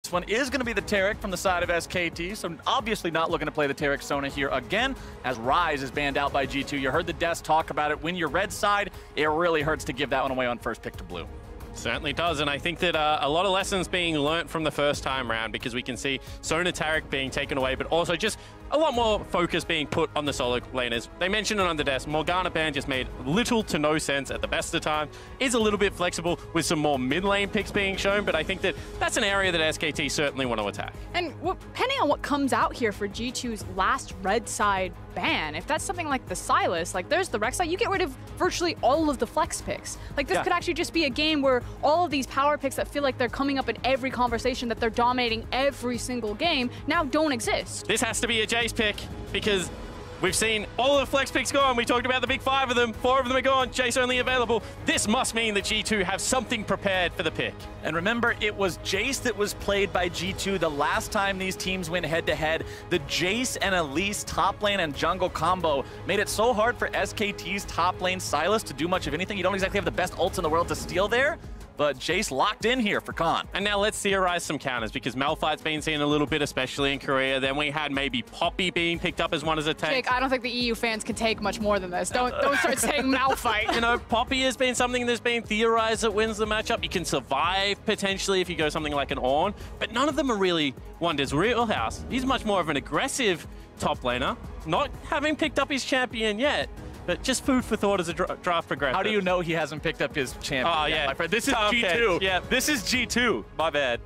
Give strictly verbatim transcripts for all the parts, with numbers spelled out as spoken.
This one is going to be the Taric from the side of S K T, so obviously not looking to play the Taric Sona here again, as Ryze is banned out by G two. You heard the Des talk about it. When you're red side, it really hurts to give that one away on first pick to blue. Certainly does, and I think that uh, a lot of lessons being learnt from the first time round, because we can see Sona Taric being taken away, but also just a lot more focus being put on the solo laners. They mentioned it on the desk. Morgana ban just made little to no sense at the best of time. Is a little bit flexible with some more mid lane picks being shown, but I think that that's an area that S K T certainly want to attack. And depending on what comes out here for G two's last red side ban, if that's something like the Sylas, like there's the Rek'Sai, you get rid of virtually all of the flex picks. Like this yeah. could actually just be a game where all of these power picks that feel like they're coming up in every conversation, that they're dominating every single game, now don't exist. This has to be a Jace pick, because we've seen all the flex picks gone. We talked about the big five of them. Four of them are gone. Jace only available. This must mean that G two have something prepared for the pick. And remember, it was Jace that was played by G two the last time these teams went head-to-head. The Jace and Elise top lane and jungle combo made it so hard for S K T's top lane Sylas to do much of anything. You don't exactly have the best ults in the world to steal there, but Jace locked in here for Khan. And now let's theorize some counters, because Malphite's been seen a little bit, especially in Korea. Then we had maybe Poppy being picked up as one as a tank. Jake, I don't think the E U fans can take much more than this. Don't don't start saying Malphite. You know, Poppy has been something that's been theorized that wins the matchup. You can survive potentially if you go something like an Ornn, but none of them are really wonders. Realhouse, he's much more of an aggressive top laner, not having picked up his champion yet. But just food for thought as a dra draft progresses. How do you know he hasn't picked up his champion? Oh, yeah. My friend. This is Okay. G two. Yeah. This is G two. My bad.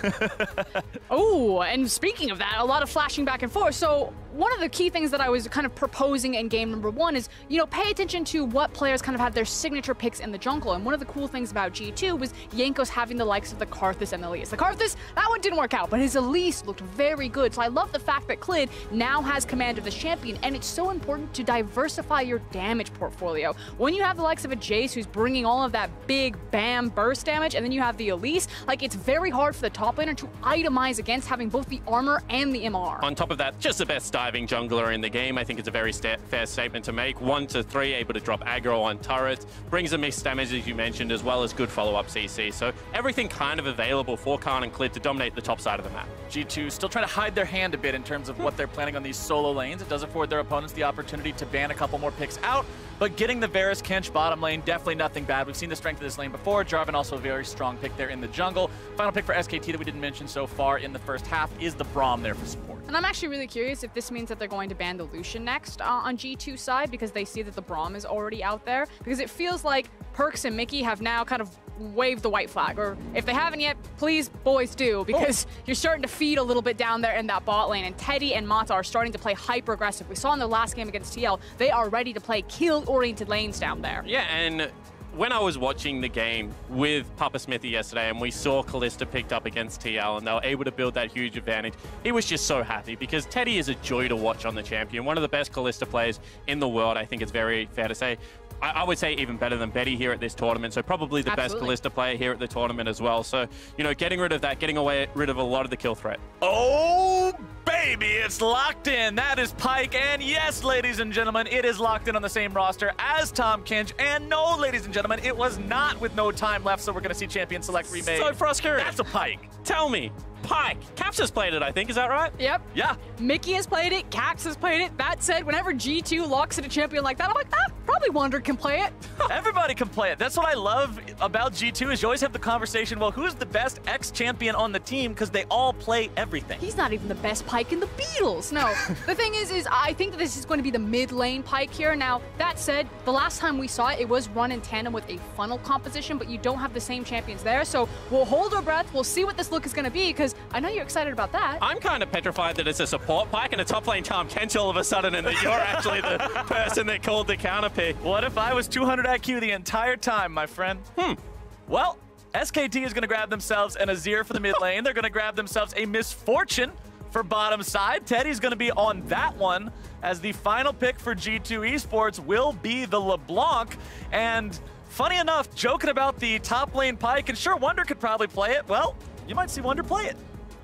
Oh, and speaking of that, a lot of flashing back and forth. So one of the key things that I was kind of proposing in game number one is, you know, pay attention to what players kind of have their signature picks in the jungle. And one of the cool things about G two was Jankos having the likes of the Karthus and Elise. The Karthus, that one didn't work out, but his Elise looked very good. So I love the fact that Clid now has command of this champion, and it's so important to diversify your damage portfolio. When you have the likes of a Jace who's bringing all of that big bam burst damage, and then you have the Elise, like it's very hard for the top laner to itemize against having both the armor and the M R. On top of that, just the best diving jungler in the game. I think it's a very sta fair statement to make. One to three, able to drop aggro on turrets, brings a mixed damage as you mentioned, as well as good follow-up C C. So everything kind of available for Khan and Clid to dominate the top side of the map. G two still trying to hide their hand a bit in terms of what they're planning on these solo lanes. It does afford their opponents the opportunity to ban a couple more picks out, but getting the Varus Kench bottom lane, definitely nothing bad. We've seen the strength of this lane before. Jarvan also a very strong pick there in the jungle. Final pick for S K T that we didn't mention so far in the first half is the Braum there for support. And I'm actually really curious if this means that they're going to ban the Lucian next uh, on G two side, because they see that the Braum is already out there. Because it feels like Perks and Mickey have now kind of waved the white flag, or if they haven't yet, please, boys, do, because oh. you're starting to feed a little bit down there in that bot lane, and Teddy and Mata are starting to play hyper-aggressive. We saw in their last game against T L, they are ready to play kill-oriented lanes down there. Yeah, and when I was watching the game with Papa Smithy yesterday and we saw Kalista picked up against T L and they were able to build that huge advantage, he was just so happy, because Teddy is a joy to watch on the champion. One of the best Kalista players in the world, I think it's very fair to say. I, I would say even better than Betty here at this tournament, so probably the Absolutely. best Kalista player here at the tournament as well. So, you know, getting rid of that, getting away rid of a lot of the kill threat. Oh, baby, it's locked in. That is Pyke, and yes, ladies and gentlemen, it is locked in on the same roster as Tahm Kench, and no, ladies and gentlemen, it was not with no time left, so we're going to see Champion Select remade. So frustrating. That's a Pyke. Tell me, Pyke. Caps has played it, I think. Is that right? Yep. Yeah. Mickey has played it. Caps has played it. That said, whenever G two locks in a champion like that, I'm like, ah, probably Wander can play it. Everybody can play it. That's what I love about G two is you always have the conversation, well, who's the best ex-champion on the team? Because they all play everything. He's not even the best Pyke in the Beatles. No. The thing is, is I think that this is going to be the mid-lane Pyke here. Now, that said, the last time we saw it, it was run in tandem with a funnel composition, but you don't have the same champions there. So we'll hold our breath. We'll see what this look is going to be, because I know you're excited about that. I'm kind of petrified that it's a support Pyke and a top lane Tahm Kench all of a sudden, and that you're actually the person that called the counter pick. What if I was two hundred I Q the entire time, my friend? Hmm. Well, S K T is going to grab themselves an Azir for the mid lane. They're going to grab themselves a Misfortune for bottom side. Teddy's going to be on that one, as the final pick for G two eSports will be the LeBlanc. And funny enough, joking about the top lane Pyke, and sure, Wonder could probably play it. Well, you might see Wonder play it.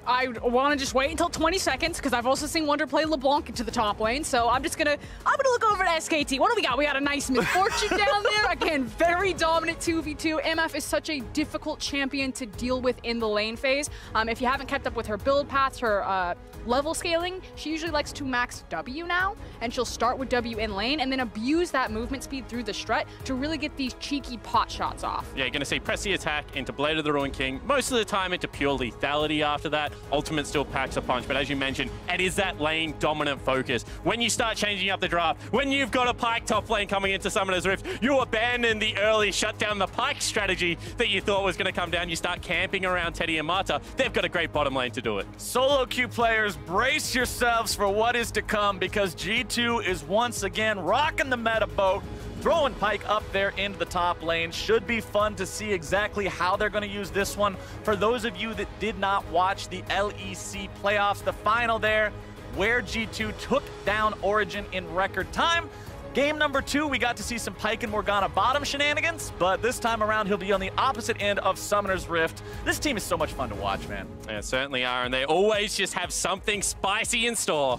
I want to just wait until twenty seconds because I've also seen Wonder play LeBlanc into the top lane. So I'm just gonna, I'm gonna look over at S K T. What do we got? We got a nice Misfortune down there. Again, very dominant two v two. M F is such a difficult champion to deal with in the lane phase. Um, if you haven't kept up with her build paths, her uh, level scaling, she usually likes to max W now, and she'll start with W in lane and then abuse that movement speed through the strut to really get these cheeky pot shots off. Yeah, you're gonna see press the attack into Blade of the Ruined King. Most of the time into pure lethality after that. Ultimate still packs a punch, but as you mentioned, it is that lane dominant focus. When you start changing up the draft, when you've got a Pyke top lane coming into Summoner's Rift, you abandon the early shut down the Pyke strategy that you thought was gonna come down. You start camping around Teddy and Mata. They've got a great bottom lane to do it. Solo queue players, brace yourselves for what is to come because G two is once again rocking the meta boat. Throwing Pyke up there into the top lane. Should be fun to see exactly how they're going to use this one. For those of you that did not watch the L E C playoffs, the final there, where G two took down Origin in record time. Game number two, we got to see some Pyke and Morgana bottom shenanigans, but this time around, he'll be on the opposite end of Summoner's Rift. This team is so much fun to watch, man. They certainly are, and they always just have something spicy in store.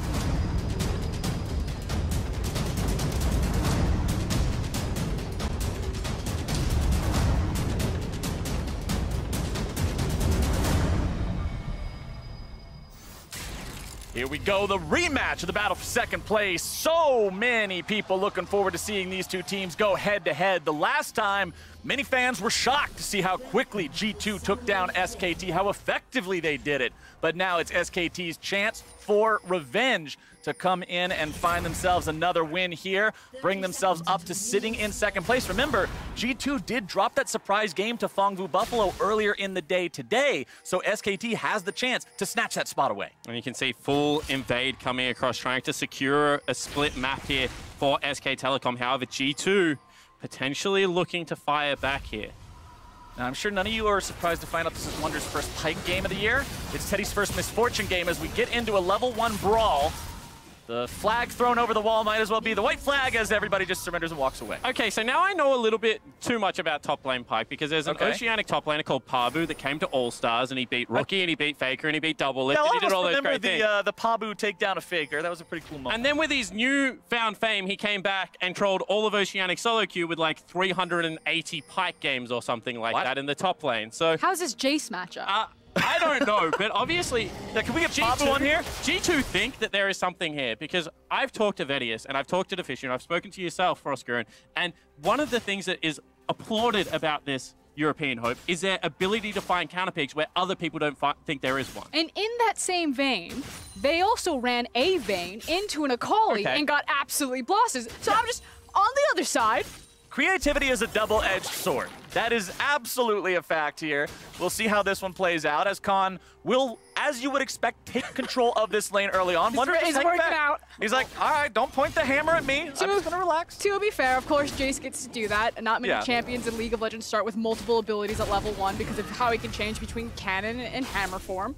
Here we go, the rematch of the battle for second place. So many people looking forward to seeing these two teams go head to head. The last time, many fans were shocked to see how quickly G two took down S K T, how effectively they did it. But now it's S K T's chance for revenge to come in and find themselves another win here, bring themselves up to sitting in second place. Remember, G two did drop that surprise game to Fongvu Buffalo earlier in the day today, so S K T has the chance to snatch that spot away. And you can see full invade coming across, trying to secure a split map here for S K Telecom. However, G two potentially looking to fire back here. Now, I'm sure none of you are surprised to find out this is Wonder's first Pyke game of the year. It's Teddy's first Misfortune game as we get into a level one brawl. The flag thrown over the wall might as well be the white flag as everybody just surrenders and walks away. Okay, so now I know a little bit too much about top lane Pyke because there's an okay. Oceanic top laner called Pabu that came to All-Stars and he beat Rookie and he beat Faker and he beat Double Lift yeah, and he did all those remember great the, things. Uh, the Pabu takedown of Faker. That was a pretty cool moment. And then with his newfound fame, he came back and trolled all of Oceanic solo queue with like three hundred eighty Pyke games or something like what? that in the top lane. So How's this Jace matchup? Uh, I don't know, but obviously... Yeah, can we get Pabu on here? G two think that there is something here, because I've talked to Vedius, and I've talked to Deficio, and I've spoken to yourself, Froskuren, and one of the things that is applauded about this European Hope is their ability to find counterpicks where other people don't think there is one. And in that same vein, they also ran a Vayne into an Akali okay. and got absolutely blasted. So I'm just, on the other side, creativity is a double-edged sword. That is absolutely a fact here. We'll see how this one plays out as Khan will, as you would expect, take control of this lane early on. Wonder He's just working back. out. He's like, all right, don't point the hammer at me. To, I'm just gonna relax. To be fair, of course, Jace gets to do that. Not many Yeah. champions in League of Legends start with multiple abilities at level one because of how he can change between cannon and hammer form.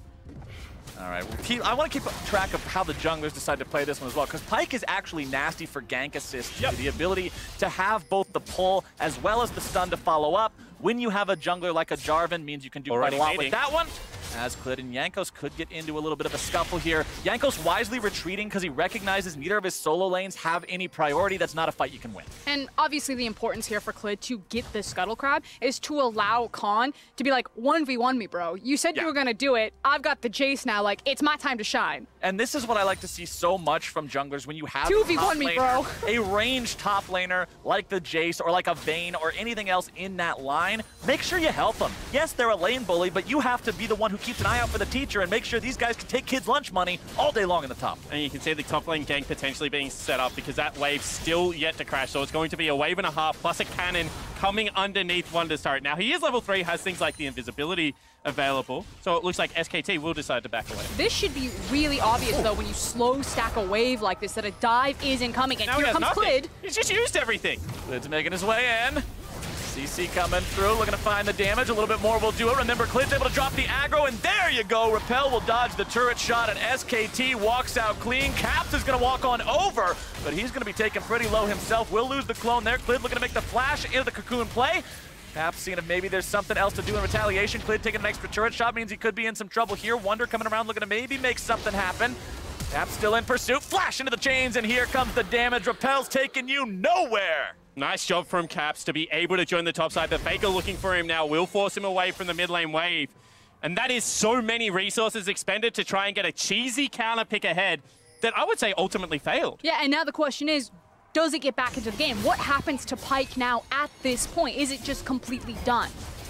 All right, well, keep, I want to keep track of how the junglers decide to play this one as well, because Pyke is actually nasty for gank assist. Yep. The ability to have both the pull as well as the stun to follow up. When you have a jungler like a Jarvan, means you can do Already quite a lot mating. with that one. As Clid and Jankos could get into a little bit of a scuffle here. Jankos wisely retreating because he recognizes neither of his solo lanes have any priority. That's not a fight you can win. And obviously the importance here for Clid to get the Scuttle Crab is to allow Khan to be like, one v one me, bro. You said Yeah. you were going to do it. I've got the Jace now. Like, it's my time to shine. And this is what I like to see so much from junglers when you have two v one top me, laner, bro. a ranged top laner like the Jace or like a Vayne or anything else in that line. Make sure you help them. Yes, they're a lane bully, but you have to be the one who keeps an eye out for the teacher and make sure these guys can take kids' lunch money all day long in the top. And you can see the top lane gank potentially being set up because that wave's still yet to crash. So it's going to be a wave and a half plus a cannon coming underneath Wonder's turret. Now, he is level three, has things like the invisibility available. So it looks like S K T will decide to back away. This should be really obvious, though, when you slow stack a wave like this, that a dive is incoming. And Now here he has comes nothing. Clid. He's just used everything. Clid's making his way in. C C coming through, looking to find the damage. A little bit more will do it. Remember, Clid's able to drop the aggro, and there you go. Repel will dodge the turret shot, and S K T walks out clean. Caps is going to walk on over, but he's going to be taken pretty low himself. Will lose the clone there. Clid looking to make the flash into the cocoon play. Perhaps seeing if maybe there's something else to do in retaliation. Clid taking an extra turret shot means he could be in some trouble here. Wonder coming around looking to maybe make something happen. Tap still in pursuit. Flash into the chains, and here comes the damage. Repel's taking you nowhere. Nice job from Caps to be able to join the top side, but Faker looking for him now will force him away from the mid lane wave. And that is so many resources expended to try and get a cheesy counter pick ahead that I would say ultimately failed. Yeah, and now the question is, does it get back into the game? What happens to Pyke now at this point? Is it just completely done?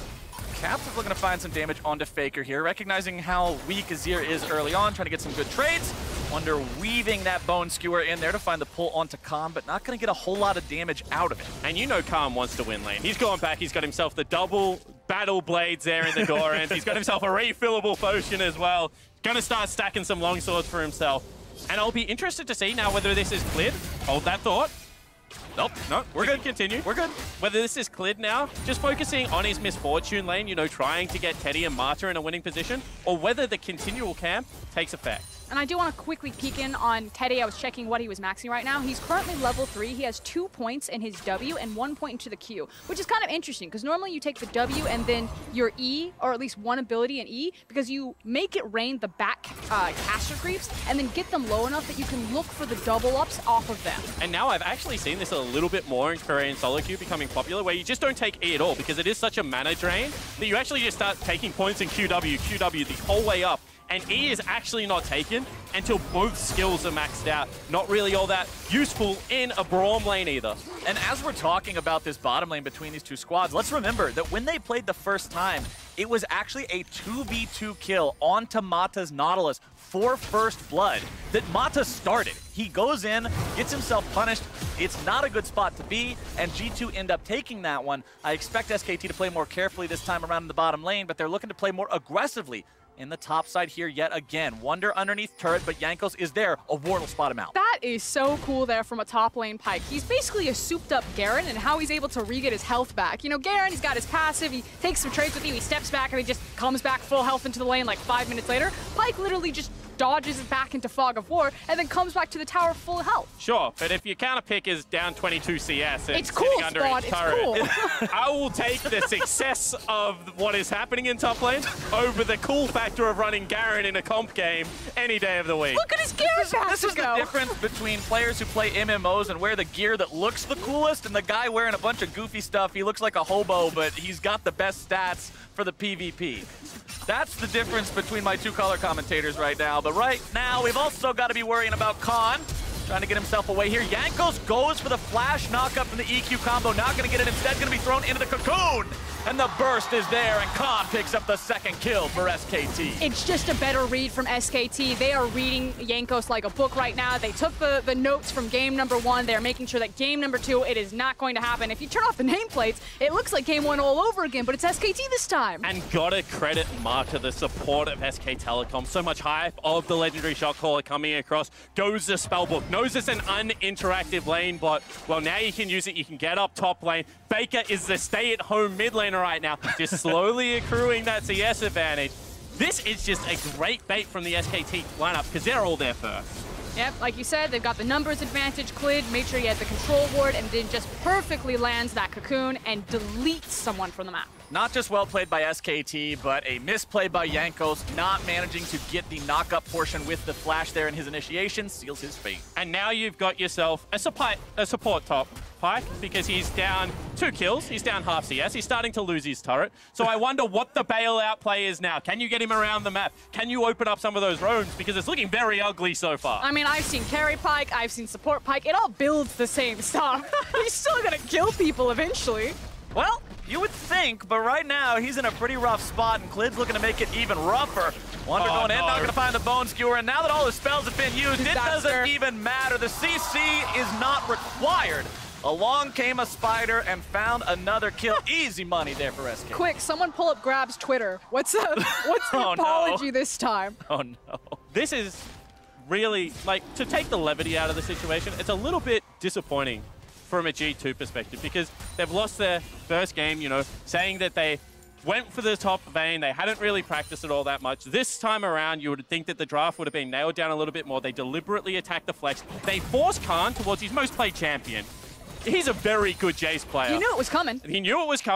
Caps is looking to find some damage onto Faker here, recognizing how weak Azir is early on, trying to get some good trades. Wonder weaving that Bone Skewer in there to find the pull onto Calm, but not going to get a whole lot of damage out of it. And you know Calm wants to win lane. He's gone back, he's got himself the double battle blades there in the door, and he's got himself a refillable potion as well. Going to start stacking some long swords for himself. And I'll be interested to see now whether this is Clid. Hold that thought. Nope, no, we're good. Continue. We're good. Whether this is Clid now, just focusing on his Misfortune lane, you know, trying to get Teddy and Marta in a winning position, or whether the continual camp takes effect. And I do want to quickly peek in on Teddy. I was checking what he was maxing right now. He's currently level three. He has two points in his W and one point into the Q, which is kind of interesting because normally you take the W and then your E, or at least one ability in E, because you make it rain the back uh, caster creeps and then get them low enough that you can look for the double ups off of them. And now I've actually seen this a little bit more in Korean solo queue becoming popular, where you just don't take E at all because it is such a mana drain that you actually just start taking points in Q W, Q W the whole way up. And E is actually not taken until both skills are maxed out. Not really all that useful in a Braum lane either. And as we're talking about this bottom lane between these two squads, let's remember that when they played the first time, it was actually a two v two kill onto Mata's Nautilus for first blood that Mata started. He goes in, gets himself punished. It's not a good spot to be, and G two end up taking that one. I expect S K T to play more carefully this time around in the bottom lane, but they're looking to play more aggressively in the top side here yet again. Wonder underneath turret, but Jankos is there. A ward will spot him out. That is so cool there from a top lane Pyke. He's basically a souped up Garen, and how he's able to re-get his health back. You know, Garen, he's got his passive, he takes some trades with you, he steps back, and he just comes back full health into the lane like five minutes later. Pyke literally just dodges it back into Fog of War, and then comes back to the tower full health. Sure, but if your counter pick is down twenty-two C S and it's cool, sitting under Spawn, each it's turret, cool. I will take the success of what is happening in top lane over the cool factor of running Garen in a comp game any day of the week. Look at his Garen This is, back this to is go. the difference between players who play M M Os and wear the gear that looks the coolest and the guy wearing a bunch of goofy stuff. He looks like a hobo, but he's got the best stats for the PvP. That's the difference between my two color commentators right now. But right now, we've also got to be worrying about Khan. Trying to get himself away here. Jankos goes for the flash knockup from the E Q combo. Not going to get it. Instead, going to be thrown into the cocoon. And the burst is there, and Khan picks up the second kill for S K T. It's just a better read from S K T. They are reading Jankos like a book right now. They took the, the notes from game number one. They're making sure that game number two, it is not going to happen. If you turn off the nameplates, it looks like game one all over again, but it's S K T this time. And gotta credit Marta, the support of S K Telecom. So much hype of the legendary shot caller coming across. Goes the spellbook. Knows it's an uninteractive lane bot. Well, now you can use it. You can get up top lane. Baker is the stay-at-home mid laner right now, just slowly accruing that C S advantage. This is just a great bait from the S K T lineup because they're all there first. Yep, like you said, they've got the numbers advantage. Clid made sure he had the control ward and then just perfectly lands that cocoon and deletes someone from the map. Not just well played by S K T, but a misplay by Jankos, not managing to get the knock-up portion with the flash there in his initiation, seals his fate. And now you've got yourself a support, a support top, Pyke, because he's down two kills, he's down half C S, he's starting to lose his turret. So I wonder what the bailout play is now. Can you get him around the map? Can you open up some of those roams? Because it's looking very ugly so far. I mean, I've seen carry Pyke, I've seen support Pyke. It all builds the same stuff. He's still gonna kill people eventually. Well, you would think, but right now he's in a pretty rough spot, and Clid's looking to make it even rougher. Wonder Oh, going in, no. not going to find the Bone Skewer, and now that all his spells have been used, it Disaster. doesn't even matter. The C C is not required. Along came a spider and found another kill. Easy money there for S K. Quick, someone pull up Grab's Twitter. What's the, what's the Oh, no. apology this time? Oh no. This is really, like, to take the levity out of the situation, it's a little bit disappointing from a G two perspective because they've lost their first game, you know, saying that they went for the top vein, they hadn't really practiced it all that much. This time around, you would think that the draft would have been nailed down a little bit more. They deliberately attacked the flex. They forced Khan towards his most played champion. He's a very good Jace player. You knew it was coming. He knew it was coming.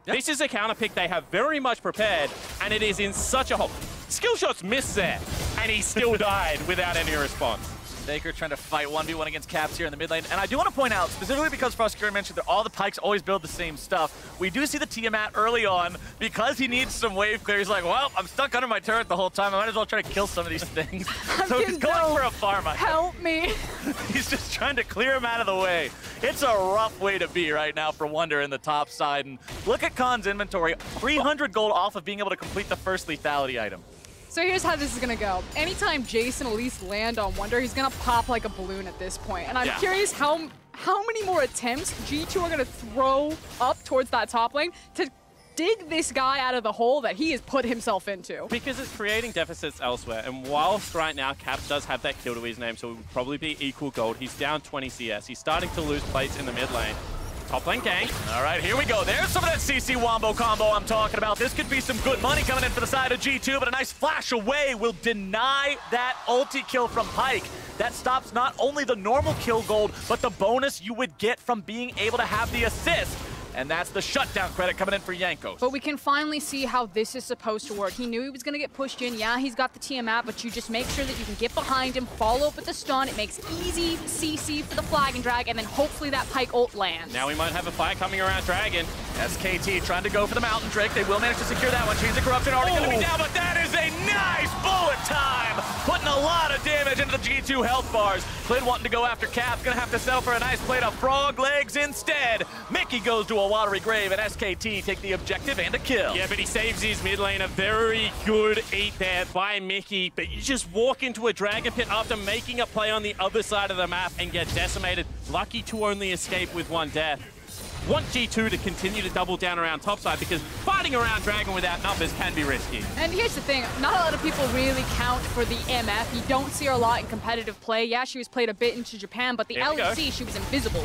Yep. This is a counter pick they have very much prepared, and it is in such a hole. Skill shots missed there, and he still died without any response. Faker trying to fight one v one against Caps here in the mid lane. And I do want to point out, specifically because Frostkirn mentioned that all the Pikes always build the same stuff, we do see the Tiamat early on, because he needs some wave clear. He's like, well, I'm stuck under my turret the whole time. I might as well try to kill some of these things. So he's going no. for a pharma. Help me. He's just trying to clear him out of the way. It's a rough way to be right now for Wonder in the top side. And look at Khan's inventory, three hundred gold off of being able to complete the first lethality item. So here's how this is going to go. Anytime Jason and Elise land on Wonder, he's going to pop like a balloon at this point. And I'm yeah. curious how how many more attempts G two are going to throw up towards that top lane to dig this guy out of the hole that he has put himself into. Because it's creating deficits elsewhere. And whilst right now Caps does have that kill to his name, so it would probably be equal gold, he's down twenty C S. He's starting to lose plates in the mid lane. Top lane gang. All right, here we go. There's some of that C C Wombo combo I'm talking about. This could be some good money coming in for the side of G two, but a nice flash away will deny that ulti kill from Pyke. That stops not only the normal kill gold, but the bonus you would get from being able to have the assist. And that's the shutdown credit coming in for Jankos. But we can finally see how this is supposed to work. He knew he was going to get pushed in. Yeah, he's got the Tiamat, but you just make sure that you can get behind him, follow up with the stun. It makes easy C C for the flag and drag, and then hopefully that Pyke ult lands. Now we might have a fight coming around Dragon. S K T trying to go for the Mountain Drake. They will manage to secure that one. Chains of Corruption already oh. going to be down, but that is a nice bullet time. Putting a lot of damage into the G two health bars. Clid wanting to go after Cap. Going to have to sell for a nice plate of frog legs instead. Mickey goes to a watery grave, and S K T take the objective and a kill. Yeah, but he saves his mid lane. A very good eat there by Mickey. But you just walk into a Dragon Pit after making a play on the other side of the map and get decimated. Lucky to only escape with one death. Want G two to continue to double down around topside because fighting around Dragon without numbers can be risky. And here's the thing, not a lot of people really count for the M F. You don't see her a lot in competitive play. Yeah, she was played a bit into Japan, but the Here L E C, she was invisible.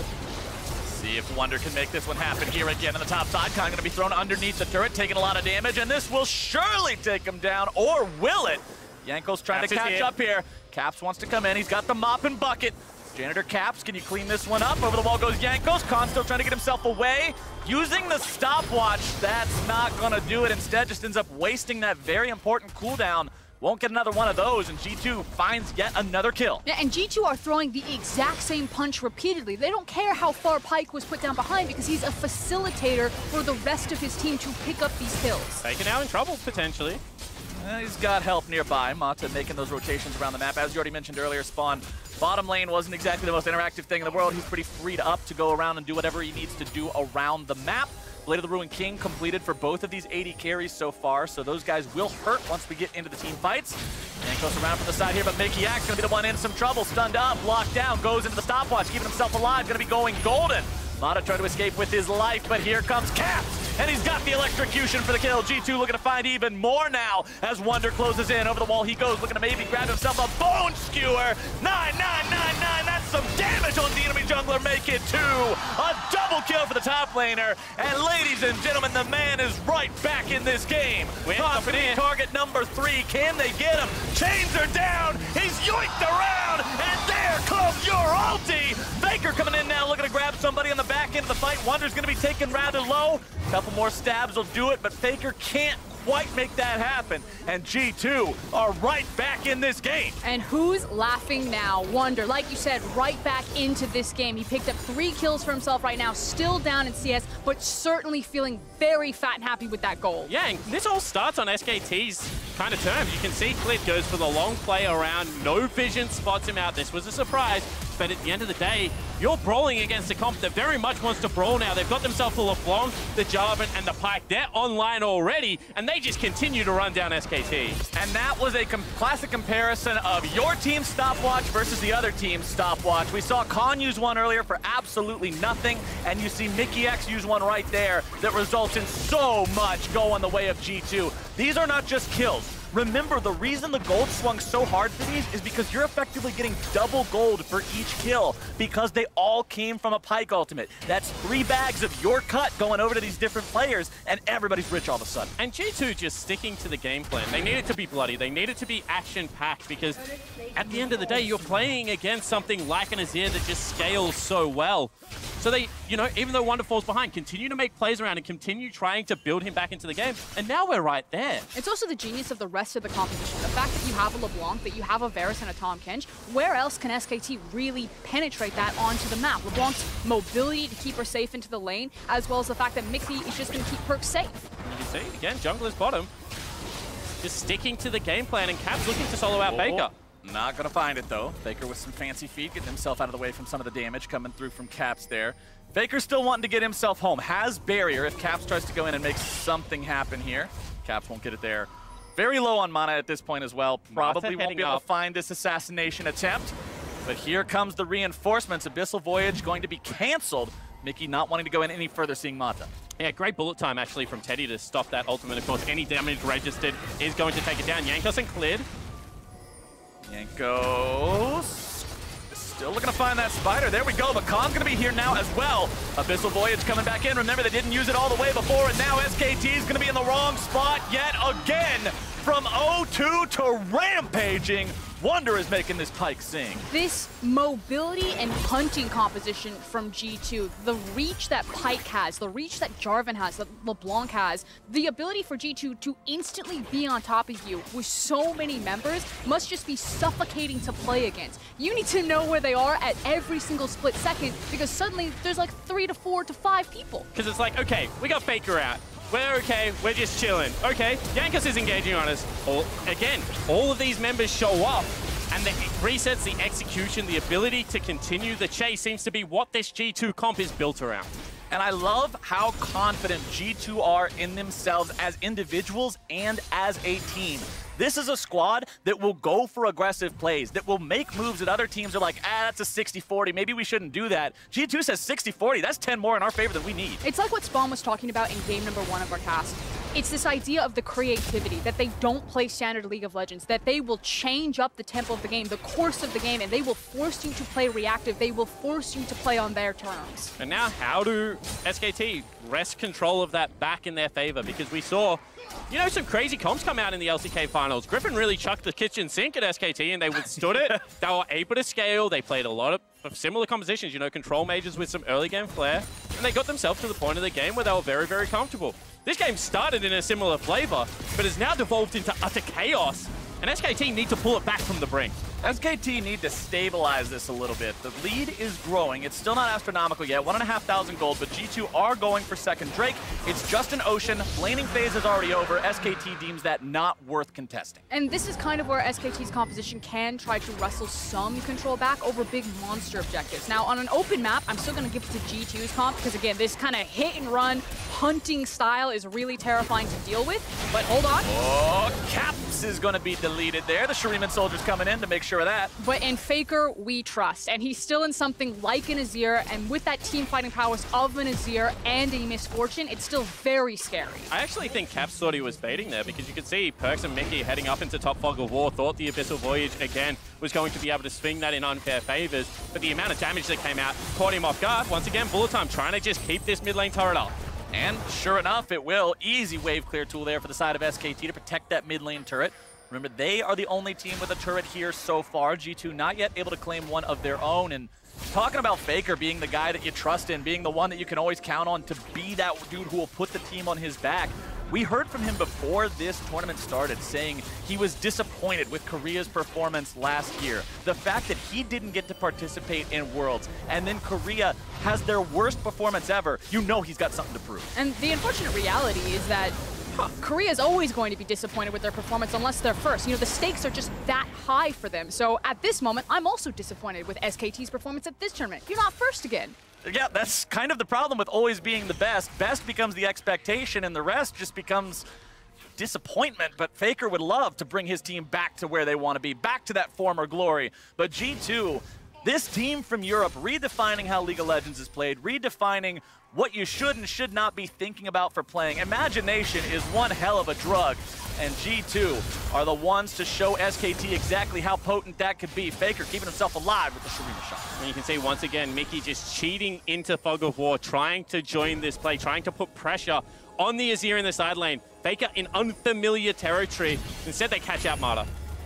See if Wonder can make this one happen here again on the top side. Khan going to be thrown underneath the turret, taking a lot of damage, and this will surely take him down, or will it? Jankos trying Caps to catch up here. Caps wants to come in. He's got the mop and bucket. Janitor Caps, can you clean this one up? Over the wall goes Jankos. Khan still trying to get himself away. Using the stopwatch, that's not going to do it. Instead, just ends up wasting that very important cooldown. Won't get another one of those, and G two finds yet another kill. Yeah, and G two are throwing the exact same punch repeatedly. They don't care how far Pyke was put down behind because he's a facilitator for the rest of his team to pick up these kills. Taken out in trouble, potentially. Uh, he's got help nearby. Mata making those rotations around the map. As you already mentioned earlier, Spawn, bottom lane wasn't exactly the most interactive thing in the world. He's pretty freed up to go around and do whatever he needs to do around the map. Blade of the Ruined King completed for both of these A D carries so far, so those guys will hurt once we get into the team fights. And goes around from the side here, but Mickey Axe gonna be the one in some trouble. Stunned up, locked down, goes into the stopwatch, keeping himself alive, gonna be going golden. Mata tried to escape with his life, but here comes Caps, and he's got the electrocution for the kill. G two looking to find even more now as Wonder closes in. Over the wall he goes, looking to maybe grab himself a bone skewer. nine nine nine nine, that's some damage on the enemy jungler. Make it two. A double kill for the top laner. And ladies and gentlemen, the man is right back in this game. Confident target number three. Can they get him? Chains are down. He's yoinked around, and there comes your ulti. Faker coming in now, looking to grab somebody on the back end of the fight. Wonder's going to be taken rather low. A couple more stabs will do it, but Faker can't quite make that happen. And G two are right back in this game. And who's laughing now? Wonder, like you said, right back into this game. He picked up three kills for himself right now, still down in C S, but certainly feeling very fat and happy with that goal. Yeah, and this all starts on S K T's kind of terms. You can see Clid goes for the long play around, no vision, spots him out. This was a surprise, but at the end of the day, you're brawling against a comp that very much wants to brawl now. They've got themselves the LeBlanc, the Jarvan, and the Pyke. They're online already, and they just continue to run down S K T. And that was a com classic comparison of your team's stopwatch versus the other team's stopwatch. We saw Khan use one earlier for absolutely nothing, and you see Mickey X use one right there that results in so much going the way of G two. These are not just kills. Remember, the reason the gold swung so hard for these is because you're effectively getting double gold for each kill because they all came from a Pyke ultimate. That's three bags of your cut going over to these different players, and everybody's rich all of a sudden. And G two just sticking to the game plan. They need it to be bloody. They need it to be action-packed because at the end of the day, you're playing against something like an Azir that just scales so well. So they, you know, even though Wonder falls behind, continue to make plays around and continue trying to build him back into the game. And now we're right there. It's also the genius of the rest of the composition. The fact that you have a LeBlanc, that you have a Varus and a Tahm Kench, where else can S K T really penetrate that onto the map? LeBlanc's mobility to keep her safe into the lane, as well as the fact that Mickey is just going to keep Perk safe. And you can see, again, jungler's bottom. Just sticking to the game plan, and Cap's looking to solo out oh, Faker. Not going to find it, though. Faker with some fancy feet, getting himself out of the way from some of the damage coming through from Caps there. Faker still wanting to get himself home. Has barrier if Caps tries to go in and make something happen here. Caps won't get it there. Very low on mana at this point as well. Probably won't be able up. to find this assassination attempt. But here comes the reinforcements. Abyssal Voyage going to be canceled. Mickey not wanting to go in any further, seeing Mata. Yeah, great bullet time actually from Teddy to stop that ultimate. Of course, any damage registered is going to take it down. Jankos and cleared. Jankos still looking to find that spider. There we go, but Khan's gonna be here now as well. Abyssal Voyage coming back in. Remember, they didn't use it all the way before, and now S K T is gonna be in the wrong spot yet again. From oh two to rampaging. Wonder is making this Pyke sing. This mobility and hunting composition from G two, the reach that Pyke has, the reach that Jarvan has, that LeBlanc has, the ability for G two to instantly be on top of you with so many members must just be suffocating to play against. You need to know where they are at every single split second, because suddenly there's like three to four to five people. Because it's like, okay, we got Faker out. We're okay, we're just chilling. Okay, Jankos is engaging on us. All, again, all of these members show up, and the resets, the execution, the ability to continue the chase seems to be what this G two comp is built around. And I love how confident G two are in themselves as individuals and as a team. This is a squad that will go for aggressive plays, that will make moves that other teams are like, ah, that's a sixty forty, maybe we shouldn't do that. G two says sixty forty, that's ten more in our favor than we need. It's like what Spawn was talking about in game number one of our cast. It's this idea of the creativity, that they don't play standard League of Legends, that they will change up the tempo of the game, the course of the game, and they will force you to play reactive. They will force you to play on their terms. And now how do S K T wrest control of that back in their favor? Because we saw, you know, some crazy comps come out in the L C K finals. Griffin really chucked the kitchen sink at S K T and they withstood it. They were able to scale. They played a lot of, of similar compositions, you know, control mages with some early game flair. And they got themselves to the point of the game where they were very, very comfortable. This game started in a similar flavor, but has now devolved into utter chaos. And S K T need to pull it back from the brink. S K T need to stabilize this a little bit. The lead is growing. It's still not astronomical yet, one and a half thousand gold, but G two are going for second Drake. It's just an ocean. Laning phase is already over. S K T deems that not worth contesting. And this is kind of where S K T's composition can try to wrestle some control back over big monster objectives. Now, on an open map, I'm still going to give it to G two's comp, because again, this kind of hit and run hunting style is really terrifying to deal with. But hold on. Oh, Caps is going to be deleted there. The Shuriman soldiers coming in to make sure of that. But in Faker, we trust. And he's still in something like an Azir, and with that team fighting prowess of an Azir and a Misfortune, it's still very scary. I actually think Caps thought he was baiting there, because you could see Perks and Mickey heading up into top fog of war, thought the Abyssal Voyage, again, was going to be able to swing that in unfair favors, but the amount of damage that came out caught him off guard. Once again, bullet time, trying to just keep this mid lane turret up. And sure enough, it will. Easy wave clear tool there for the side of S K T to protect that mid lane turret. Remember, they are the only team with a turret here so far. G two not yet able to claim one of their own. And talking about Faker being the guy that you trust in, being the one that you can always count on to be that dude who will put the team on his back. We heard from him before this tournament started saying he was disappointed with Korea's performance last year. The fact that he didn't get to participate in Worlds, and then Korea has their worst performance ever, you know he's got something to prove. And the unfortunate reality is that Huh. Korea is always going to be disappointed with their performance unless they're first. You know, the stakes are just that high for them. So at this moment, I'm also disappointed with S K T's performance at this tournament. You're not first again. Yeah, that's kind of the problem with always being the best. Best becomes the expectation, and the rest just becomes disappointment. But Faker would love to bring his team back to where they want to be, back to that former glory. But G two, this team from Europe, redefining how League of Legends is played, redefining what you should and should not be thinking about for playing. Imagination is one hell of a drug, and G two are the ones to show S K T exactly how potent that could be. Faker keeping himself alive with the Shurima shot. And you can see once again, Mickey just cheating into Fog of War, trying to join this play, trying to put pressure on the Azir in the side lane. Faker in unfamiliar territory. Instead, they catch out Mata.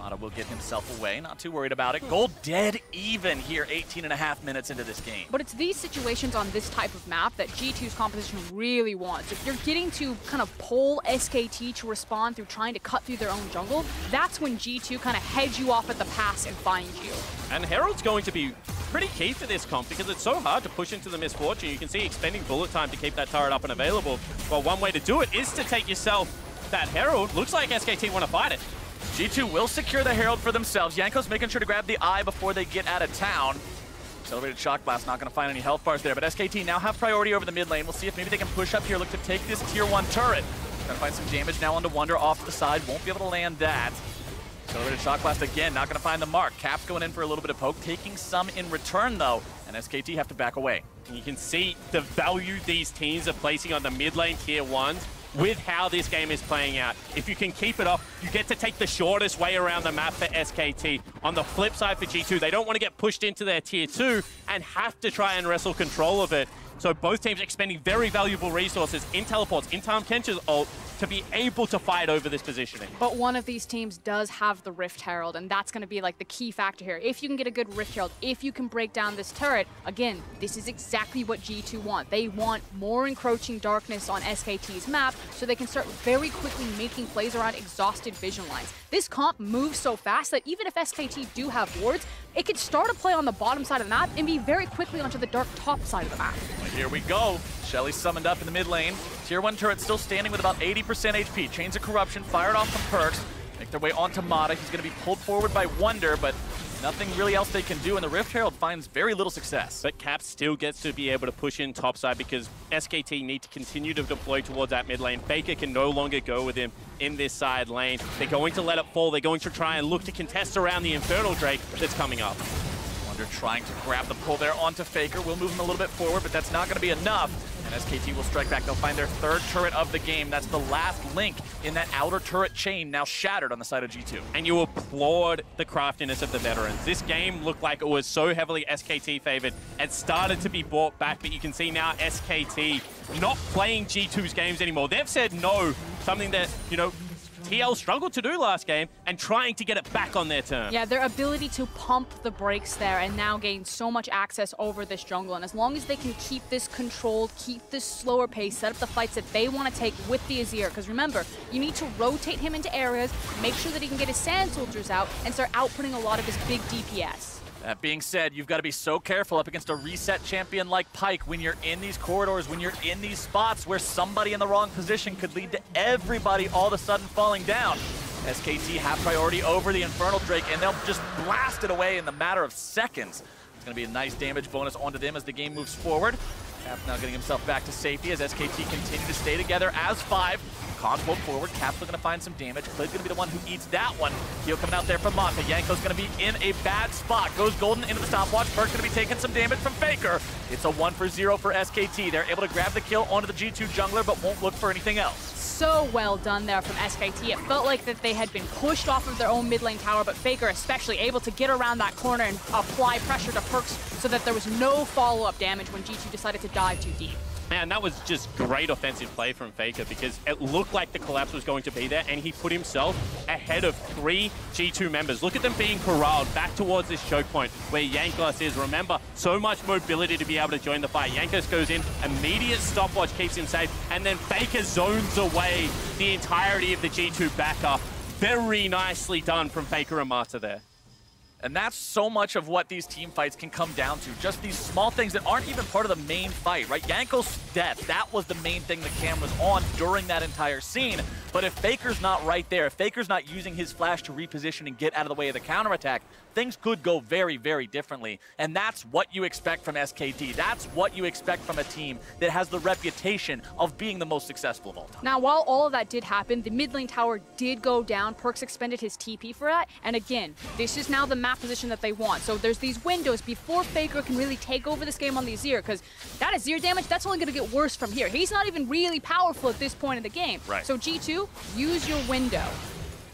Mata will get himself away, not too worried about it. Gold dead even here, eighteen and a half minutes into this game. But it's these situations on this type of map that G two's composition really wants. If you're getting to kind of pull S K T to respond through trying to cut through their own jungle, that's when G two kind of heads you off at the pass and finds you. And Herald's going to be pretty key for this comp because it's so hard to push into the Misfortune. You can see expending bullet time to keep that turret up and available. Well, one way to do it is to take yourself that Herald. Looks like S K T want to fight it. G two will secure the Herald for themselves. Yanko's making sure to grab the eye before they get out of town. Accelerated Shock Blast, not going to find any health bars there, but S K T now have priority over the mid lane. We'll see if maybe they can push up here, look to take this tier one turret. Trying to find some damage now onto Wonder off to the side. Won't be able to land that. Accelerated Shock Blast again, not going to find the mark. Cap's going in for a little bit of poke, taking some in return though, and S K T have to back away. And you can see the value these teams are placing on the mid lane tier ones with how this game is playing out. If you can keep it off, you get to take the shortest way around the map for S K T. On the flip side for G two, they don't want to get pushed into their tier two and have to try and wrestle control of it. So both teams expending very valuable resources in teleports, in Tahm Kench's ult, to be able to fight over this positioning. But one of these teams does have the Rift Herald, and that's going to be like the key factor here. If you can get a good Rift Herald, if you can break down this turret, again, this is exactly what G two want. They want more encroaching darkness on S K T's map so they can start very quickly making plays around exhausted vision lines. This comp moves so fast that even if S K T do have wards, it could start a play on the bottom side of the map and be very quickly onto the dark top side of the map. Well, here we go. Shelly summoned up in the mid lane. Tier one turret still standing with about eighty percent H P. Chains of Corruption fired off from Perks. Make their way onto Mata. He's going to be pulled forward by Wonder, but nothing really else they can do, and the Rift Herald finds very little success. But Cap still gets to be able to push in topside because S K T need to continue to deploy towards that mid lane. Faker can no longer go with him in this side lane. They're going to let it fall. They're going to try and look to contest around the Infernal Drake that's coming up. Wonder trying to grab the pull there onto Faker. We'll move him a little bit forward, but that's not going to be enough. And S K T will strike back. They'll find their third turret of the game. That's the last link in that outer turret chain, now shattered on the side of G two. And you applaud the craftiness of the veterans. This game looked like it was so heavily S K T favored. It started to be brought back, but you can see now S K T not playing G two's games anymore. They've said no, something that, you know, T L struggled to do last game, and trying to get it back on their terms. Yeah, their ability to pump the brakes there and now gain so much access over this jungle. And as long as they can keep this controlled, keep this slower pace, set up the fights that they want to take with the Azir. Because remember, you need to rotate him into areas, make sure that he can get his sand soldiers out, and start outputting a lot of his big D P S. That being said, you've got to be so careful up against a reset champion like Pyke when you're in these corridors, when you're in these spots where somebody in the wrong position could lead to everybody all of a sudden falling down. S K T have priority over the Infernal Drake, and they'll just blast it away in the matter of seconds. It's going to be a nice damage bonus onto them as the game moves forward. Cap now getting himself back to safety as S K T continue to stay together as five. Con pulled forward. Cap's looking to find some damage. Clay's going to be the one who eats that one. Heal coming out there from Mata. Yanko's going to be in a bad spot. Goes Golden into the stopwatch. Perk's going to be taking some damage from Faker. It's a one for zero for S K T. They're able to grab the kill onto the G two jungler, but won't look for anything else. So well done there from S K T. It felt like that they had been pushed off of their own mid lane tower, but Faker especially able to get around that corner and apply pressure to Perks so that there was no follow-up damage when G two decided to dive too deep. Man, that was just great offensive play from Faker because it looked like the collapse was going to be there, and he put himself ahead of three G two members. Look at them being corralled back towards this choke point where Jankos is. Remember, so much mobility to be able to join the fight. Jankos goes in, immediate stopwatch keeps him safe, and then Faker zones away the entirety of the G two backer. Very nicely done from Faker and Mata there. And that's so much of what these team fights can come down to. Just these small things that aren't even part of the main fight, right? Yanko's death, that was the main thing the cam was on during that entire scene. But if Faker's not right there, if Faker's not using his flash to reposition and get out of the way of the counterattack, things could go very, very differently. And that's what you expect from S K T. That's what you expect from a team that has the reputation of being the most successful of all time. Now, while all of that did happen, the mid lane tower did go down. Perks expended his T P for that. And again, this is now the map position that they want. So there's these windows before Faker can really take over this game on the Azir, because that Azir damage, that's only going to get worse from here. He's not even really powerful at this point in the game. Right. So G two, use your window.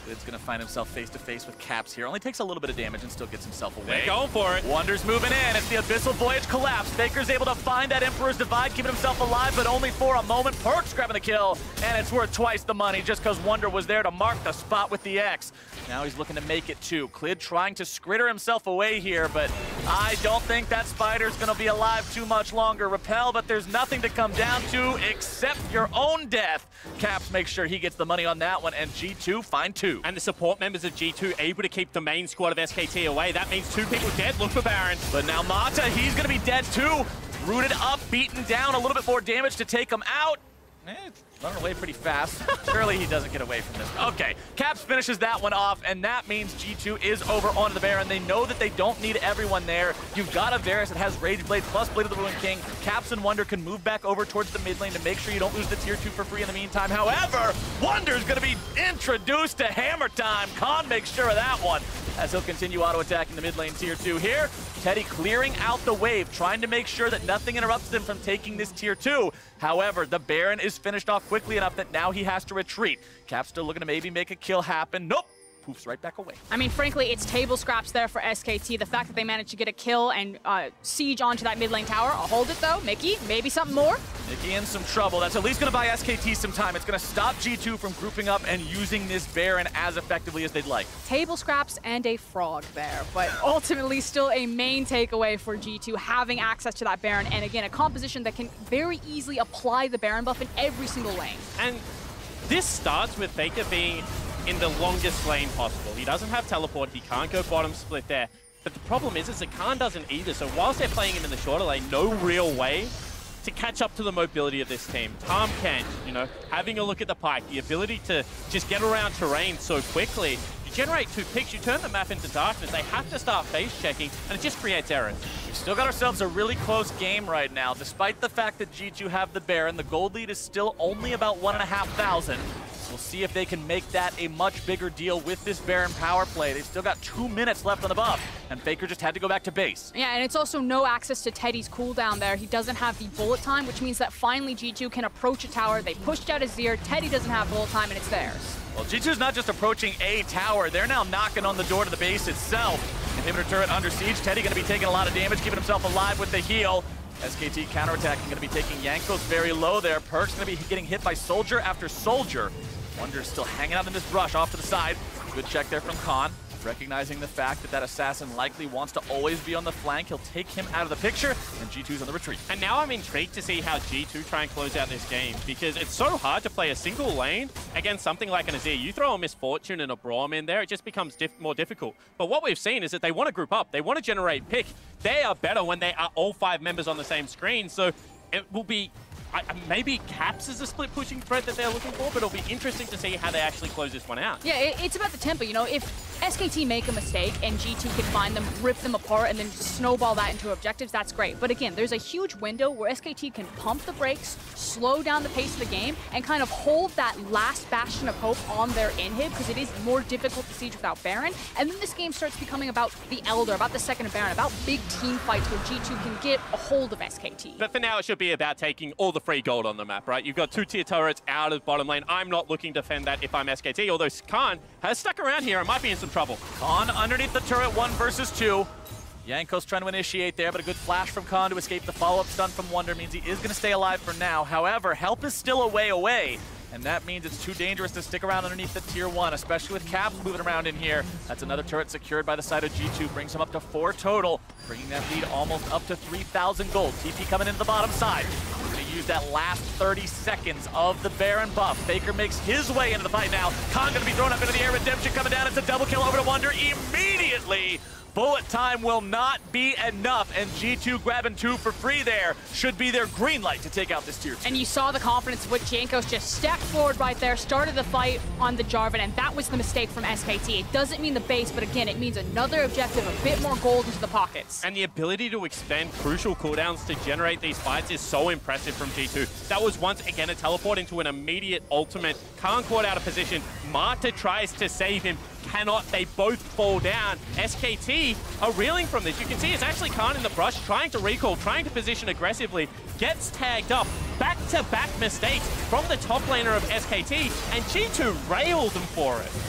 Lid's gonna find himself face to face with Caps here. Only takes a little bit of damage and still gets himself away. They're going for it. Wonder's moving in. It's the Abyssal Voyage collapse. Faker's able to find that Emperor's Divide, keeping himself alive, but only for a moment. Perks grabbing the kill, and it's worth twice the money just because Wonder was there to mark the spot with the X. Now he's looking to make it too. Clid trying to scritter himself away here, but I don't think that Spider's gonna be alive too much longer. Repel, but there's nothing to come down to except your own death. Caps makes sure he gets the money on that one, and G two find two. And the support members of G two able to keep the main squad of S K T away. That means two people dead. Look for Baron. But now Mata, he's gonna be dead too. Rooted up, beaten down, a little bit more damage to take him out. Eh, running away pretty fast. Surely he doesn't get away from this. Okay, Caps finishes that one off, and that means G two is over onto the Baron. They know that they don't need everyone there. You've got a Varus that has Rage Blade plus Blade of the Ruined King. Caps and Wonder can move back over towards the mid lane to make sure you don't lose the tier two for free in the meantime. However, Wonder's gonna be introduced to Hammer Time. Khan makes sure of that one, as he'll continue auto-attacking the mid lane tier two here. Teddy clearing out the wave, trying to make sure that nothing interrupts him from taking this tier two. However, the Baron is finished off quickly enough that now he has to retreat. Cap's still looking to maybe make a kill happen. Nope. Poofs right back away. I mean, frankly, it's table scraps there for S K T. The fact that they managed to get a kill and uh, siege onto that mid lane tower. I'll hold it, though. Mickey, maybe something more? Mickey in some trouble. That's at least going to buy S K T some time. It's going to stop G two from grouping up and using this Baron as effectively as they'd like. Table scraps and a frog there, but ultimately still a main takeaway for G two, having access to that Baron. And again, a composition that can very easily apply the Baron buff in every single lane. And this starts with Faker being in the longest lane possible. He doesn't have teleport, he can't go bottom split there. But the problem is, is that Khan doesn't either. So whilst they're playing him in the shorter lane, no real way to catch up to the mobility of this team. Tom Kent, you know, having a look at the pike, the ability to just get around terrain so quickly. You generate two picks, you turn the map into darkness. They have to start face checking, and it just creates errors. We've still got ourselves a really close game right now. Despite the fact that G two have the Baron, the gold lead is still only about one and a half thousand. We'll see if they can make that a much bigger deal with this Baron power play. They've still got two minutes left on the buff, and Faker just had to go back to base. Yeah, and it's also no access to Teddy's cooldown there. He doesn't have the bullet time, which means that finally G two can approach a tower. They pushed out Azir. Teddy doesn't have bullet time, and it's theirs. Well, G two's not just approaching a tower. They're now knocking on the door to the base itself. Inhibitor turret under siege. Teddy going to be taking a lot of damage, keeping himself alive with the heal. S K T counterattacking, going to be taking Jankos very low there. Perk's going to be getting hit by soldier after soldier. Wonder's still hanging out in this brush off to the side. Good check there from Khan. Recognizing the fact that that assassin likely wants to always be on the flank, he'll take him out of the picture, and G two's on the retreat. And now I'm intrigued to see how G two try and close out this game, because it's so hard to play a single lane against something like an Azir. You throw a Misfortune and a Braum in there, it just becomes diff more difficult. But what we've seen is that they want to group up, they want to generate pick. They are better when they are all five members on the same screen, so it will be... I, maybe Caps is a split pushing threat that they're looking for, but it'll be interesting to see how they actually close this one out. Yeah, it, it's about the tempo. You know, if S K T make a mistake and G two can find them, rip them apart, and then snowball that into objectives, that's great. But again, there's a huge window where S K T can pump the brakes, slow down the pace of the game, and kind of hold that last bastion of hope on their inhib, because it is more difficult to siege without Baron. And then this game starts becoming about the Elder, about the second Baron, about big team fights where G two can get a hold of S K T. But for now, it should be about taking all the free gold on the map, right? You've got two tier turrets out of bottom lane. I'm not looking to defend that if I'm S K T, although Khan has stuck around here and might be in some trouble. Khan underneath the turret, one versus two. Jankos trying to initiate there, but a good flash from Khan to escape the follow-up stun from Wonder means he is going to stay alive for now. However, help is still a way away, and that means it's too dangerous to stick around underneath the tier one, especially with Caps moving around in here. That's another turret secured by the side of G two, brings him up to four total, bringing that lead almost up to three thousand gold. T P coming into the bottom side. We're going to use that last thirty seconds of the Baron buff. Faker makes his way into the fight now. Khan going to be thrown up into the air. Redemption coming down. It's a double kill over to Wonder immediately. Bullet time will not be enough, and G two grabbing two for free there should be their green light to take out this tier two. And you saw the confidence of what Jankos just stepped forward right there, started the fight on the Jarvan, and that was the mistake from S K T. It doesn't mean the base, but again, it means another objective, a bit more gold into the pockets. And the ability to expend crucial cooldowns to generate these fights is so impressive from G two. That was once again a teleport into an immediate ultimate. Khan caught out of position. Marta tries to save him. Cannot. They both fall down. S K T are reeling from this. You can see it's actually Khan in the brush, trying to recall, trying to position aggressively, gets tagged up. Back-to-back mistakes from the top laner of S K T, and G two railed them for it.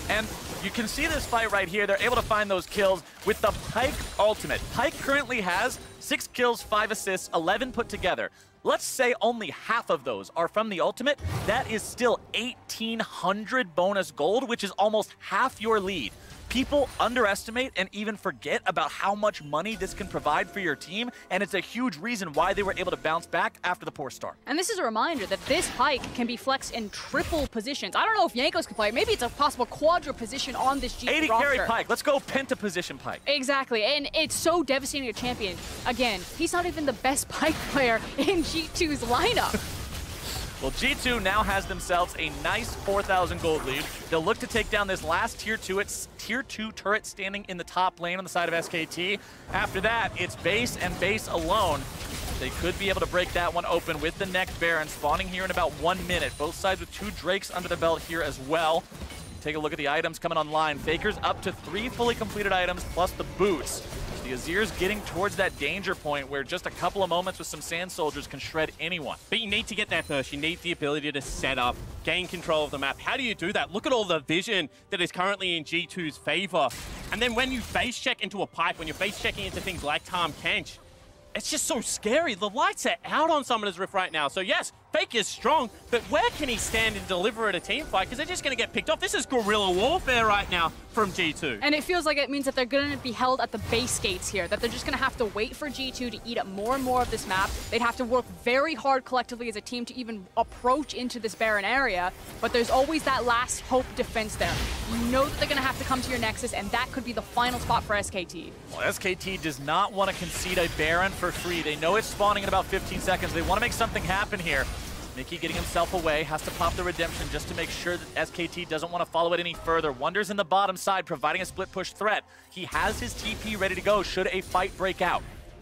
And you can see this fight right here. They're able to find those kills with the Pyke ultimate. Pyke currently has six kills, five assists, eleven put together. Let's say only half of those are from the ultimate. That is still eighteen hundred bonus gold, which is almost half your lead. People underestimate and even forget about how much money this can provide for your team, and it's a huge reason why they were able to bounce back after the poor start. And this is a reminder that this Pyke can be flexed in triple positions. I don't know if Jankos can play. Maybe it's a possible quadra position on this G two eighty roster. carry Pyke. Let's go penta position Pyke. Exactly, and it's so devastating to champion. Again, he's not even the best Pyke player in G two's lineup. Well, G two now has themselves a nice four thousand gold lead. They'll look to take down this last tier two. It's tier two turret standing in the top lane on the side of S K T. After that, it's base and base alone. They could be able to break that one open with the next Baron spawning here in about one minute. Both sides with two Drakes under the belt here as well. Take a look at the items coming online. Faker's up to three fully completed items plus the boots. The Azir's getting towards that danger point where just a couple of moments with some Sand Soldiers can shred anyone. But you need to get there first. You need the ability to set up, gain control of the map. How do you do that? Look at all the vision that is currently in G two's favor. And then when you base check into a Pyke, when you're base checking into things like Tahm Kench, it's just so scary. The lights are out on Summoner's Rift right now. So yes, Fake is strong, but where can he stand and deliver at a team fight? Because they're just going to get picked off. This is guerrilla warfare right now from G two. And it feels like it means that they're going to be held at the base gates here, that they're just going to have to wait for G two to eat up more and more of this map. They'd have to work very hard collectively as a team to even approach into this Baron area, but there's always that last hope defense there. You know that they're going to have to come to your Nexus, and that could be the final spot for S K T. Well, S K T does not want to concede a Baron for free. They know it's spawning in about fifteen seconds. They want to make something happen here. Mickey getting himself away, has to pop the redemption just to make sure that S K T doesn't want to follow it any further. Wonder's in the bottom side, providing a split push threat. He has his T P ready to go should a fight break out.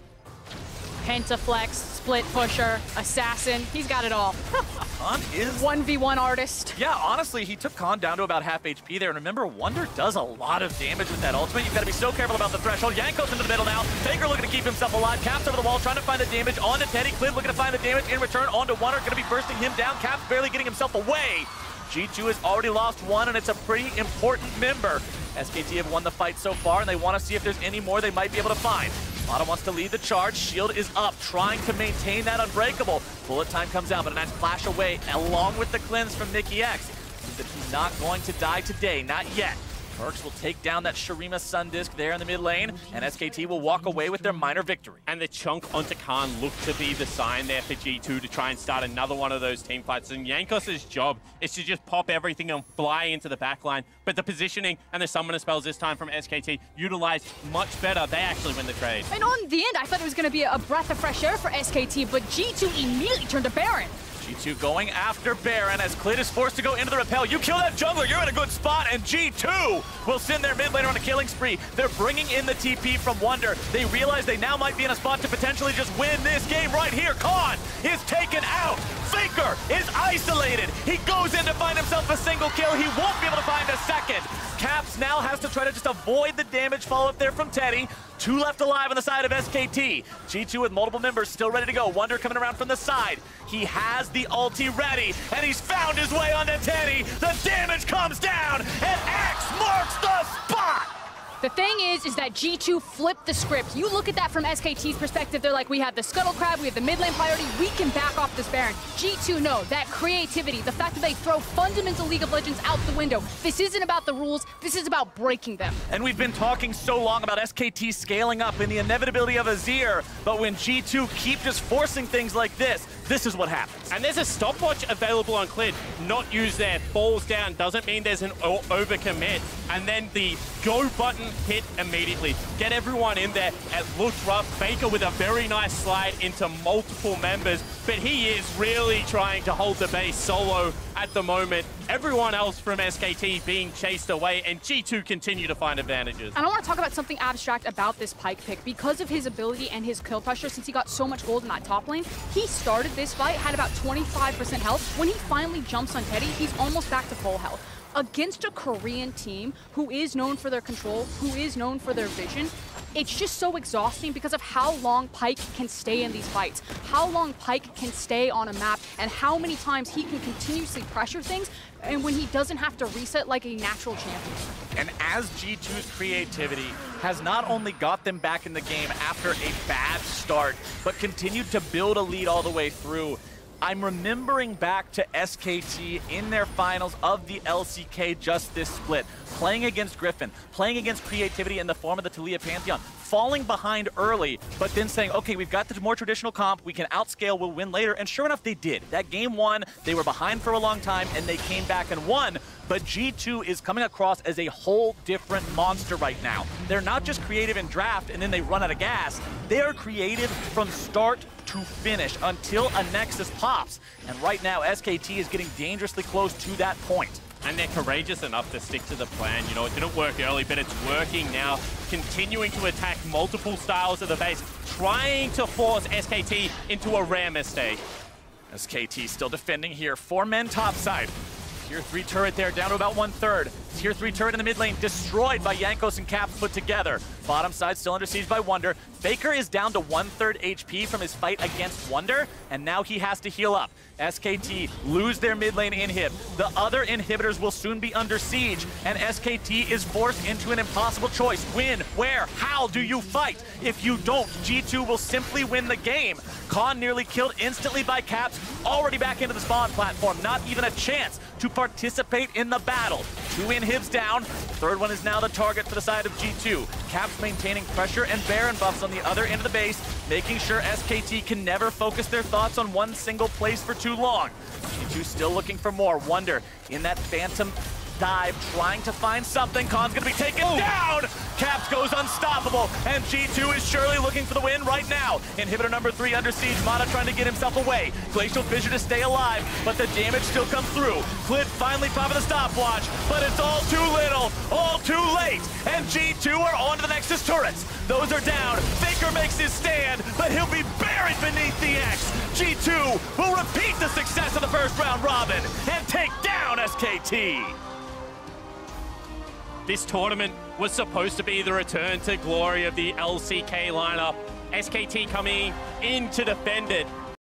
Pentaflex, split pusher, assassin, he's got it all. Khan is... one v one artist. Yeah, honestly, he took Khan down to about half H P there. And remember, Wonder does a lot of damage with that ultimate. You've got to be so careful about the threshold. Jankos into the middle now. Faker looking to keep himself alive. Caps over the wall, trying to find the damage onto Teddy. Cliv looking to find the damage in return onto Wonder. Going to be bursting him down. Caps barely getting himself away. G two has already lost one, and it's a pretty important member. S K T have won the fight so far, and they want to see if there's any more they might be able to find. Mata wants to lead the charge. Shield is up, trying to maintain that unbreakable. Bullet time comes out, but a nice flash away, along with the cleanse from Mickey X. Seems that he's not going to die today, not yet. Perks will take down that Shurima Sun Disc there in the mid lane, and S K T will walk away with their minor victory. And the chunk onto Khan looked to be the sign there for G two to try and start another one of those team fights. And Jankos' job is to just pop everything and fly into the backline. But the positioning and the summoner spells this time from S K T utilized much better. They actually win the trade. And on the end, I thought it was going to be a breath of fresh air for S K T, but G two immediately turned to Baron. G two going after Baron as Clit is forced to go into the rappel. You kill that jungler, you're in a good spot, and G two will send their mid laner on a killing spree. They're bringing in the T P from Wonder. They realize they now might be in a spot to potentially just win this game right here. Khan is taken out. Faker is isolated. He goes in to find himself a single kill. He won't be able to find a second. Caps now has to try to just avoid the damage follow-up there from Teddy. Two left alive on the side of S K T. G two with multiple members still ready to go. Wonder coming around from the side. He has the ulti ready, and he's found his way onto Teddy. The damage comes down, and X marks the spot! The thing is, is that G two flipped the script. You look at that from S K T's perspective, they're like, we have the Scuttle Crab, we have the mid lane priority, we can back off this Baron. G two, no, that creativity, the fact that they throw fundamental League of Legends out the window. This isn't about the rules, this is about breaking them. And we've been talking so long about S K T scaling up and the inevitability of Azir, but when G two keep just forcing things like this, this is what happens. And there's a stopwatch available on Clid, not used there. Falls down, doesn't mean there's an overcommit. And then the go button hit immediately. Get everyone in there. It looks rough. Faker with a very nice slide into multiple members, but he is really trying to hold the base solo at the moment. Everyone else from S K T being chased away, and G two continue to find advantages. And I want to talk about something abstract about this Pyke pick. Because of his ability and his kill pressure, since he got so much gold in that top lane, he started this fight, had about twenty-five percent health. When he finally jumps on Teddy, he's almost back to full health. Against a Korean team who is known for their control, who is known for their vision, it's just so exhausting because of how long Pyke can stay in these fights, how long Pyke can stay on a map, and how many times he can continuously pressure things. and when he doesn't have to reset like a natural champion. And as G two's creativity has not only got them back in the game after a bad start, but continued to build a lead all the way through, I'm remembering back to S K T in their finals of the L C K just this split, playing against Griffin, playing against creativity in the form of the Taliyah Pantheon, falling behind early, but then saying, okay, we've got the more traditional comp, we can outscale, we'll win later, and sure enough, they did. That game one, they were behind for a long time, and they came back and won, but G two is coming across as a whole different monster right now. They're not just creative in draft, and then they run out of gas. They are creative from start to finish until a Nexus pops. And right now, S K T is getting dangerously close to that point. And they're courageous enough to stick to the plan. You know, it didn't work early, but it's working now. Continuing to attack multiple styles of the base, trying to force S K T into a rare mistake. S K T still defending here. Four men topside. Tier three turret there, down to about one-third. Tier three turret in the mid lane, destroyed by Jankos and Caps put together. Bottom side still under siege by Wunder. Faker is down to one-third H P from his fight against Wunder, and now he has to heal up. S K T lose their mid lane inhib. The other inhibitors will soon be under siege, and S K T is forced into an impossible choice. When, where, how do you fight? If you don't, G two will simply win the game. Khan nearly killed instantly by Caps, already back into the spawn platform. Not even a chance to participate in the battle. Two inhibs down. Third one is now the target for the side of G two. Caps maintaining pressure and Baron buffs on the other end of the base, making sure S K T can never focus their thoughts on one single place for too long. G two still looking for more. Wunder in that Phantom dive, trying to find something. Khan's gonna be taken Ooh. down! Caps goes unstoppable, and G two is surely looking for the win right now. Inhibitor number three under siege, Mana trying to get himself away. Glacial Fissure to stay alive, but the damage still comes through. Clint finally popping the stopwatch, but it's all too little, all too late, and G two are on to the Nexus turrets. Those are down. Faker makes his stand, but he'll be buried beneath the X. G two will repeat the success of the first round robin and take down S K T. This tournament was supposed to be the return to glory of the L C K lineup. S K T coming in to defend it.